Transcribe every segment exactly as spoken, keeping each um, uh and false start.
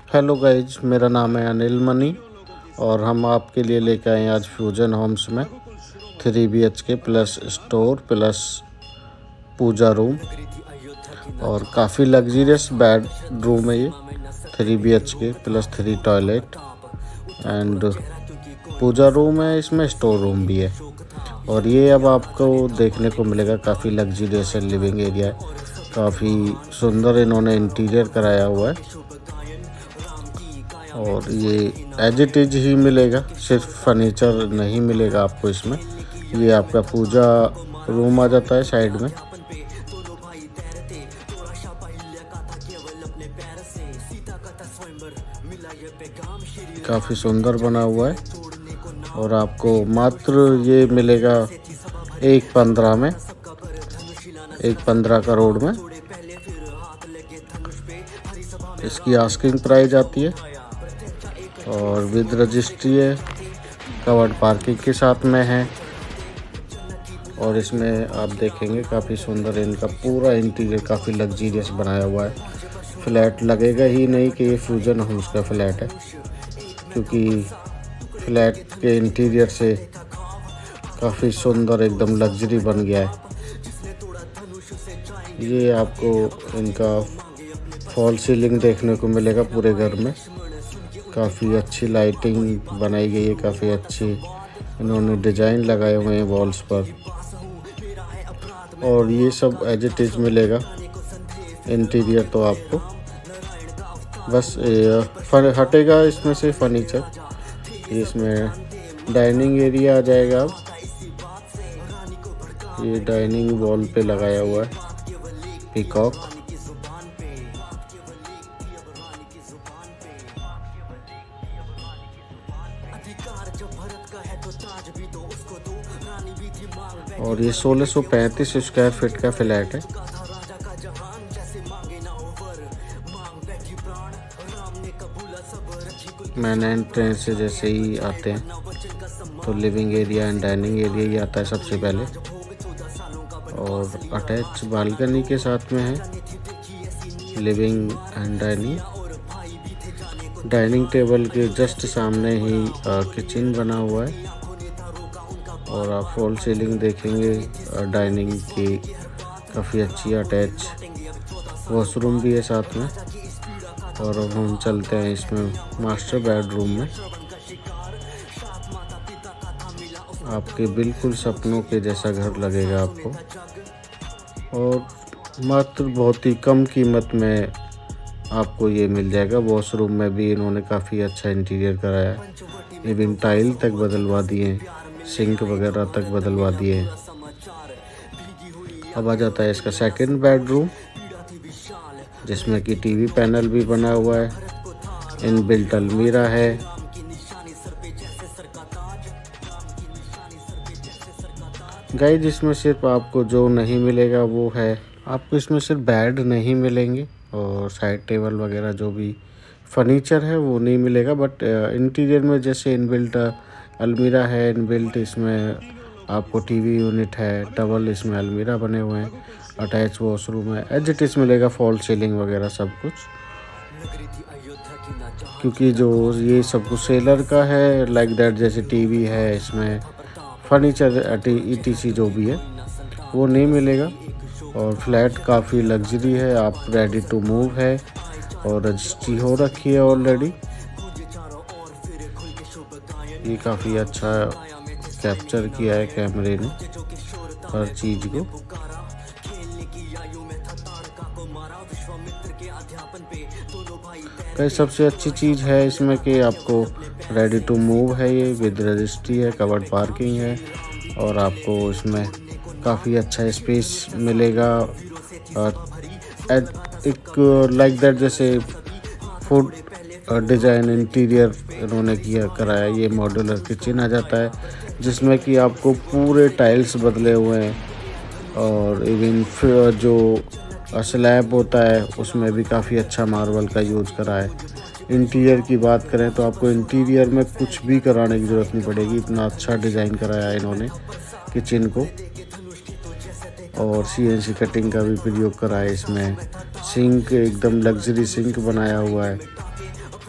Hello guys, मेरा नाम है अनिल मनी और हम आपके लिए लेकर आए हैं आज फ्यूजन होम्स में three B H K plus store plus puja room और काफ़ी लग्जरियस बेड रूम है ये। Three B H K plus three toilet and puja room है, इसमें स्टोर रूम भी है। और ये अब आपको देखने को मिलेगा, काफ़ी लग्जरियस लिविंग एरिया है, काफ़ी सुंदर इन्होंने इंटीरियर कराया हुआ है। और ये एज इट इज ही मिलेगा, सिर्फ फर्नीचर नहीं मिलेगा आपको इसमें। ये आपका पूजा रूम आ जाता है साइड में। काफ़ी सुंदर बना हुआ है और आपको मात्र ये मिलेगा एक पंद्रह में, एक पंद्रह करोड़ में। इसकी आस्किंग प्राइस आती है और विद रजिस्ट्री है, कवर्ड पार्किंग के साथ में है। और इसमें आप देखेंगे काफ़ी सुंदर इनका पूरा इंटीरियर काफ़ी लग्जरियस बनाया हुआ है। फ्लैट लगेगा ही नहीं कि ये फ्यूजन होम्स का फ्लैट है, क्योंकि फ्लैट के इंटीरियर से काफ़ी सुंदर एकदम लग्जरी बन गया है। ये आपको इनका फॉल सीलिंग देखने को मिलेगा पूरे घर में। काफ़ी अच्छी लाइटिंग बनाई गई है, काफ़ी अच्छी इन्होंने डिज़ाइन लगाए हुए हैं वॉल्स पर। और ये सब एज इट इज मिलेगा इंटीरियर, तो आपको बस हटेगा इसमें से फर्नीचर। इसमें डाइनिंग एरिया आ जाएगा। अब ये डाइनिंग वॉल पे लगाया हुआ है पीकॉक। और ये सोलह सौ पैंतीस स्क्वायर फीट का फ्लैट है। मैन एंट्रेंस से जैसे ही आते हैं तो living area and dining area ही आता है सबसे पहले, और अटैच बालकनी के साथ में है living and dining. Dining table के जस्ट सामने ही किचन बना हुआ है। और आप फॉल सीलिंग देखेंगे डाइनिंग की, काफ़ी अच्छी अटैच वॉशरूम भी है साथ में। और अब हम चलते हैं इसमें मास्टर बेडरूम में। आपके बिल्कुल सपनों के जैसा घर लगेगा आपको, और मात्र बहुत ही कम कीमत में आपको ये मिल जाएगा। वॉशरूम में भी इन्होंने काफ़ी अच्छा इंटीरियर कराया है, इवन टाइल तक बदलवा दिए, सिंक वगैरह तक बदलवा दिए। अब आ जाता है इसका सेकंड बेडरूम, जिसमें कि टीवी पैनल भी बना हुआ है, इनबिल्ट अलमीरा है। गाइस, इसमें सिर्फ आपको जो नहीं मिलेगा वो है, आपको इसमें सिर्फ बेड नहीं मिलेंगे और साइड टेबल वगैरह जो भी फर्नीचर है वो नहीं मिलेगा। बट इंटीरियर में जैसे इनबिल्ट अलमीरा है, इनबिल्ट इसमें आपको टीवी यूनिट है, डबल इसमें अलमीरा बने हुए हैं, अटैच वॉशरूम है, एज इट इज मिलेगा, फॉल सीलिंग वगैरह सब कुछ। क्योंकि जो ये सब कुछ सेलर का है लाइक दैट, जैसे टीवी है, इसमें फर्नीचर ई टी सी जो भी है वो नहीं मिलेगा। और फ्लैट काफ़ी लग्जरी है, आप रेडी टू मूव है और रजिस्ट्री हो रखी है ऑलरेडी। ये काफ़ी अच्छा कैप्चर किया है कैमरे ने हर चीज़ को। कई सबसे अच्छी चीज़ है इसमें कि आपको रेडी टू मूव है, ये विद रजिस्ट्री है, कवर्ड पार्किंग है, और आपको इसमें काफ़ी अच्छा स्पेस मिलेगा। एक लाइक दैट जैसे फूड डिज़ाइन इंटीरियर इन्होंने किया कराया। ये मॉड्यूलर किचन आ जाता है, जिसमें कि आपको पूरे टाइल्स बदले हुए हैं, और इवन जो स्लैब होता है उसमें भी काफ़ी अच्छा मार्बल का यूज़ करा है। इंटीरियर की बात करें तो आपको इंटीरियर में कुछ भी कराने की ज़रूरत नहीं पड़ेगी, इतना अच्छा डिज़ाइन कराया है इन्होंने किचन को। और सीएनसी कटिंग का भी प्रयोग करा है इसमें। सिंक एकदम लग्जरी सिंक बनाया हुआ है।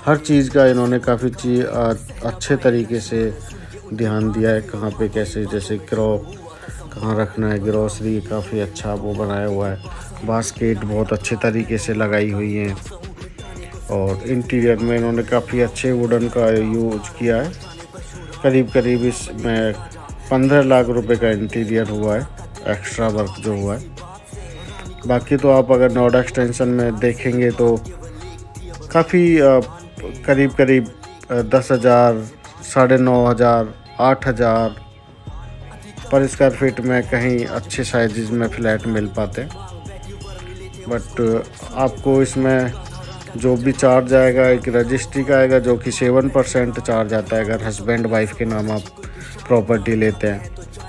हर चीज़ का इन्होंने काफ़ी चीज अच्छे तरीके से ध्यान दिया है, कहाँ पे कैसे, जैसे क्रॉप कहाँ रखना है, ग्रोसरी काफ़ी अच्छा वो बनाया हुआ है, बास्केट बहुत अच्छे तरीके से लगाई हुई हैं, और इंटीरियर में इन्होंने काफ़ी अच्छे वुडन का यूज किया है। करीब करीब इसमें पंद्रह लाख रुपए का इंटीरियर हुआ है, एक्स्ट्रा वर्क जो हुआ है। बाकी तो आप अगर नोएडा एक्सटेंशन में देखेंगे तो काफ़ी करीब करीब दस हज़ार साढ़े नौ हज़ार आठ हज़ार पर स्क्वायर फीट में कहीं अच्छे साइज़ में फ़्लैट मिल पाते हैं। बट आपको इसमें जो भी चार्ज आएगा एक रजिस्ट्री का आएगा, जो कि सेवन परसेंट चार्ज आता है अगर हस्बैंड वाइफ के नाम आप प्रॉपर्टी लेते हैं।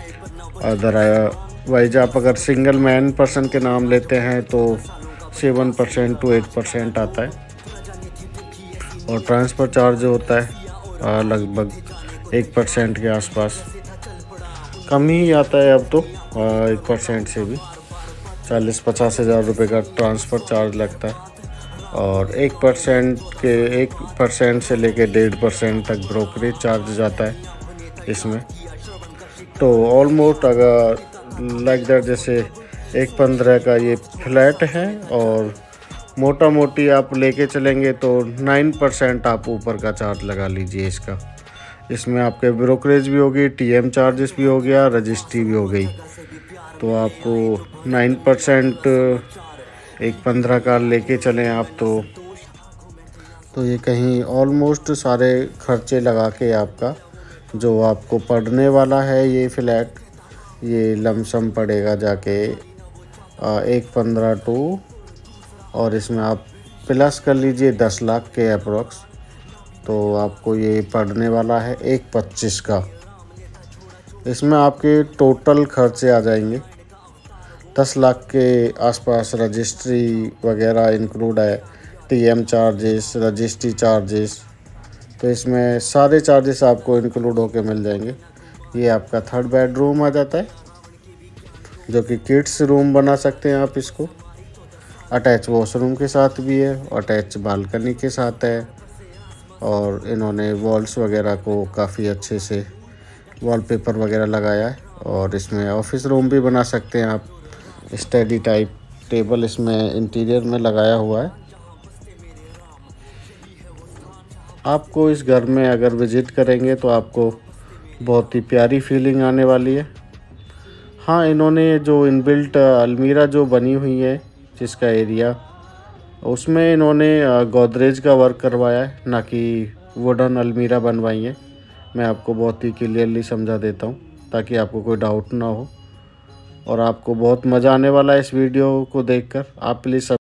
अदरवाइज आप अगर सिंगल मैन पर्सन के नाम लेते हैं तो seven percent to eight percent आता है, और ट्रांसफ़र चार्ज होता है लगभग एक परसेंट के आसपास, कम ही आता है अब तो, एक परसेंट से भी चालीस पचास हज़ार रुपये का ट्रांसफ़र चार्ज लगता है, और एक परसेंट के एक परसेंट से लेके डेढ़ परसेंट तक ब्रोकरेज चार्ज जाता है इसमें। तो ऑलमोस्ट अगर लाइक दैट जैसे एक पंद्रह का ये फ्लैट है, और मोटा मोटी आप लेके चलेंगे तो नाइन परसेंट आप ऊपर का चार्ज लगा लीजिए इसका। इसमें आपके ब्रोकरेज भी होगी, टीएम चार्जेस भी हो गया, रजिस्ट्री भी हो गई, तो आपको नाइन परसेंट एक पंद्रह का लेके चलें आप तो तो ये कहीं ऑलमोस्ट सारे खर्चे लगा के आपका जो आपको पड़ने वाला है ये फ़्लैट, ये लमसम पड़ेगा जाके एक पंद्रह टू, और इसमें आप प्लस कर लीजिए दस लाख के अप्रोक्स, तो आपको ये पड़ने वाला है एक पच्चीस का। इसमें आपके टोटल खर्चे आ जाएंगे दस लाख के आसपास, रजिस्ट्री वगैरह इंक्लूड है, टीएम चार्जेस, रजिस्ट्री चार्जेस, तो इसमें सारे चार्जेस आपको इंक्लूड होके मिल जाएंगे। ये आपका थर्ड बेडरूम आ जाता है, जो कि किड्स रूम बना सकते हैं आप इसको, अटैच वॉशरूम के साथ भी है, अटैच बालकनी के साथ है, और इन्होंने वॉल्स वगैरह को काफ़ी अच्छे से वॉलपेपर वगैरह लगाया है, और इसमें ऑफिस रूम भी बना सकते हैं आप, स्टडी टाइप टेबल इसमें इंटीरियर में लगाया हुआ है। आपको इस घर में अगर विज़िट करेंगे तो आपको बहुत ही प्यारी फीलिंग आने वाली है। हाँ, इन्होंने जो इनबिल्ट अलमीरा जो बनी हुई है जिसका एरिया, उसमें इन्होंने गोदरेज का वर्क करवाया है, ना कि वुडन अलमीरा बनवाई है। मैं आपको बहुत ही क्लियरली समझा देता हूँ ताकि आपको कोई डाउट ना हो, और आपको बहुत मज़ा आने वाला है इस वीडियो को देखकर। आप प्लीज़